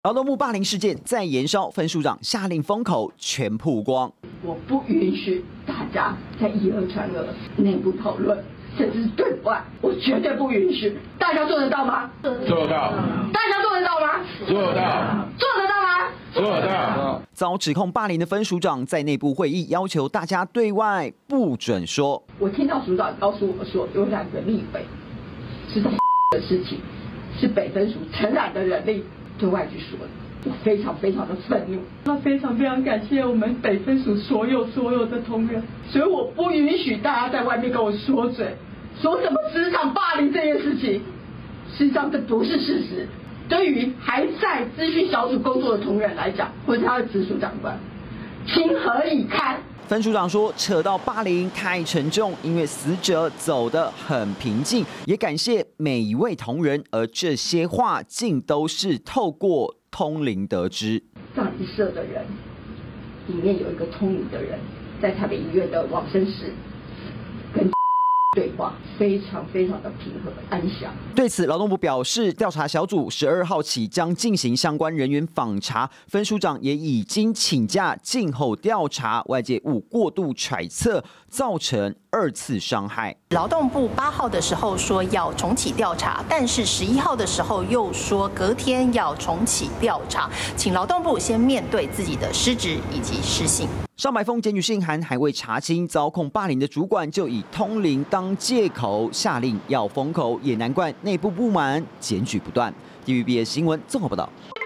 劳动部霸凌事件再延烧，分署长下令封口全曝光。 我不允许大家在以讹传讹、内部讨论，甚至对外，我绝对不允许。大家做得到吗？ 做得到。 大家做得到吗？ 做得到。 做得到吗？ 做得到。 遭指控霸凌的分署长在内部会议要求大家对外不准说。 我听到署长告诉我说，有2个立委知道的事情，是北分署承揽的人力对外去说的。我非常的愤怒，那非常感谢我们北分署所有的同仁，所以我不允许大家在外面跟我说嘴，说什么职场霸凌这件事情，事实上这不是事实。对于还在资讯小组工作的同仁来讲，或者他的直属长官，情何以堪？ 分署长说，扯到霸凌太沉重，因为死者走得很平静，也感谢每一位同仁，而这些话竟都是透过通灵得知。 葬仪社的人里面有一个通灵的人，在台北医院的往生室跟对话，非常的平和安详。 对此，劳动部表示，调查小组12号起将进行相关人员访查，分署长也已经请假静候调查，外界勿过度揣测，造成2次伤害。 劳动部8号的时候说要重启调查，但是11号的时候又说隔天要重启调查，请劳动部先面对自己的失职以及失信。 上百封检举信函还未查清，遭控霸凌的主管就以通灵当借口下令要封口，也难怪内部不满，检举不断。TVBS 新闻综合报道。